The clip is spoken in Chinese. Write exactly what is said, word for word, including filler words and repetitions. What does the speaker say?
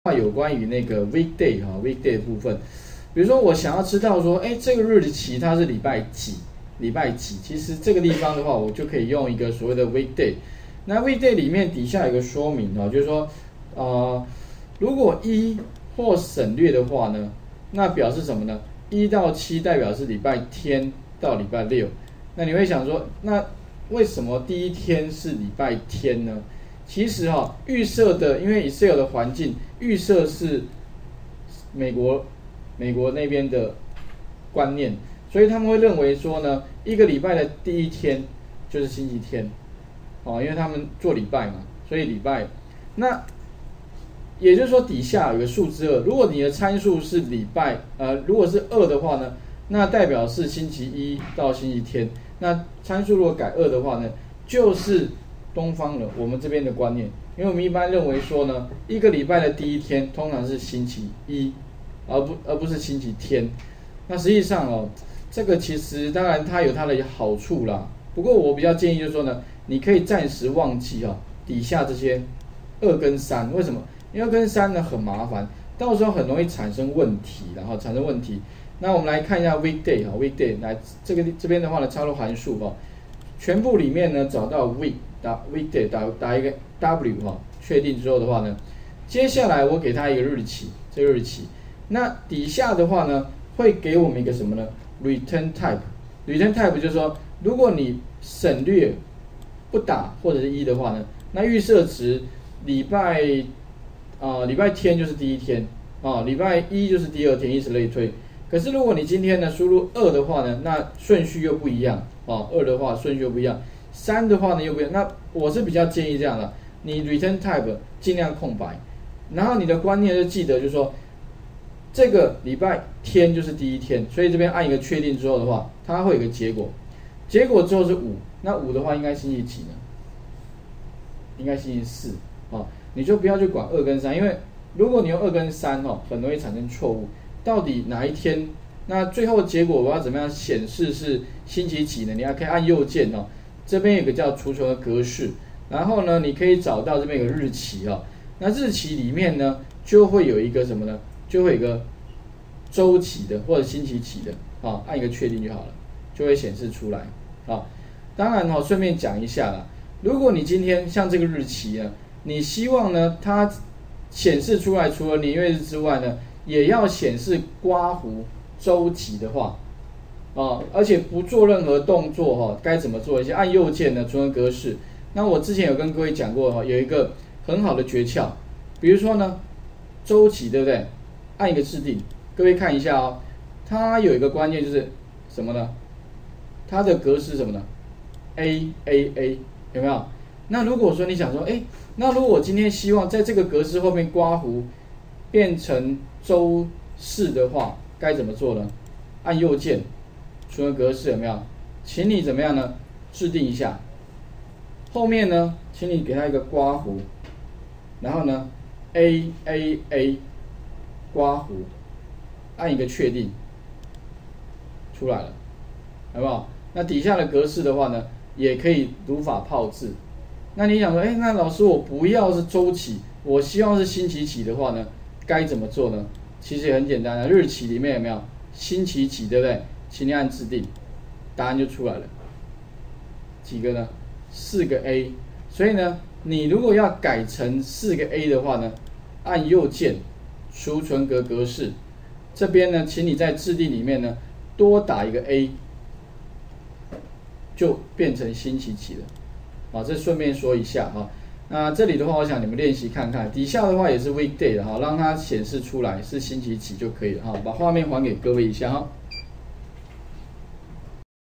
话有关于那个 weekday 哈 weekday 的部分，比如说我想要知道说，哎，这个日期它是礼拜几，礼拜几？其实这个地方的话，我就可以用一个所谓的 weekday。那 weekday 里面底下有个说明哦，就是说，呃，如果一或省略的话呢，那表示什么呢？一到七代表是礼拜天到礼拜六。那你会想说，那为什么第一天是礼拜天呢？其实哈、哦，预设的，因为 Excel 的环境预设是美国美国那边的观念，所以他们会认为说呢，一个礼拜的第一天就是星期天，哦，因为他们做礼拜嘛，所以礼拜。那也就是说底下有个数字二，如果你的参数是礼拜，呃，如果是二的话呢，那代表是星期一到星期天。那参数如果改二的话呢，就是东方人我们这边的观念，因为我们一般认为说呢，一个礼拜的第一天通常是星期一，而不而不是星期天。那实际上哦，这个其实当然它有它的好处啦。不过我比较建议就是说呢，你可以暂时忘记哦底下这些二跟三，为什么？因为二跟三呢很麻烦，到时候很容易产生问题，然后产生问题。那我们来看一下 weekday 哈 weekday 来这个这边的话呢，插入函数哦，全部里面呢找到 week。打 weekday 打打一个 W 哈，确定之后的话呢，接下来我给它一个日期，这个日期，那底下的话呢，会给我们一个什么呢 ？return type，return type 就是说，如果你省略不打或者是一的话呢，那预设值礼拜啊、呃、礼拜天就是第一天啊，礼拜一就是第二天，以此类推。可是如果你今天呢输入二的话呢，那顺序又不一样啊，二的话顺序又不一样。三的话呢又不一样，那我是比较建议这样的，你 return type 尽量空白，然后你的观念就记得就是说，这个礼拜天就是第一天，所以这边按一个确定之后的话，它会有一个结果，结果之后是五，那五的话应该星期几呢？应该星期四啊，你就不要去管二跟三，因为如果你用二跟三哦，很容易产生错误，到底哪一天？那最后结果我要怎么样显示是星期几呢？你还可以按右键哦。这边有个叫储存的格式，然后呢，你可以找到这边有个日期啊、哦，那日期里面呢就会有一个什么呢？就会有一个周期的或者星期几的啊，按一个确定就好了，就会显示出来啊。当然哦，顺便讲一下啦，如果你今天像这个日期啊，你希望呢它显示出来，除了年月日之外呢，也要显示刮胡周期的话。啊，而且不做任何动作哈、哦，该怎么做？一些按右键呢，储存格式。那我之前有跟各位讲过哈、哦，有一个很好的诀窍，比如说呢，周期对不对？按一个制定，各位看一下哦，它有一个关键就是什么呢？它的格式是什么呢 ？A A A 有没有？那如果说你想说，哎，那如果我今天希望在这个格式后面刮胡变成周式的话，该怎么做呢？按右键。储存格式有没有？请你怎么样呢？制定一下。后面呢，请你给它一个刮胡，然后呢 ，A A A 刮胡，按一个确定，出来了，好不好？那底下的格式的话呢，也可以如法炮制。那你想说，哎，那老师我不要是周期，我希望是星期几的话呢，该怎么做呢？其实也很简单的，日期里面有没有星期几，对不对？请你按制定，答案就出来了。几个呢？四个 A。所以呢，你如果要改成四个 A 的话呢，按右键储存格格式，这边呢，请你在制定里面呢多打一个 A， 就变成星期几了。啊，这顺便说一下哈。那这里的话，我想你们练习看看，底下的话也是 weekday 的哈，让它显示出来是星期几就可以了哈。把画面还给各位一下哈。